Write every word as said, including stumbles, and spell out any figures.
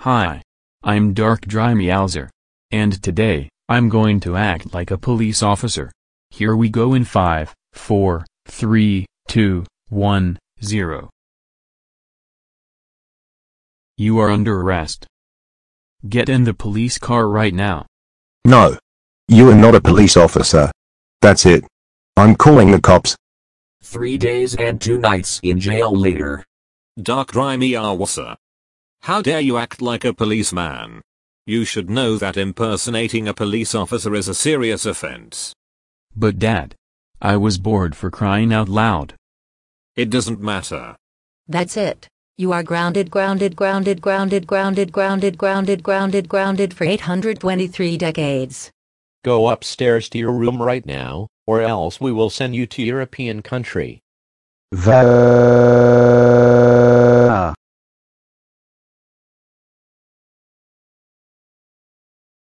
Hi. I'm Dark Dry Meowser. And today, I'm going to act like a police officer. Here we go in five, four, three, two, one, zero. You are under arrest. Get in the police car right now. No. You are not a police officer. That's it. I'm calling the cops. Three days and two nights in jail later. Dark Dry Meowser. How dare you act like a policeman? You should know that impersonating a police officer is a serious offense. But Dad, I was bored for crying out loud. It doesn't matter. That's it. You are grounded, grounded, grounded, grounded, grounded, grounded, grounded, grounded, grounded for eight hundred twenty-three decades. Go upstairs to your room right now, or else we will send you to European country. The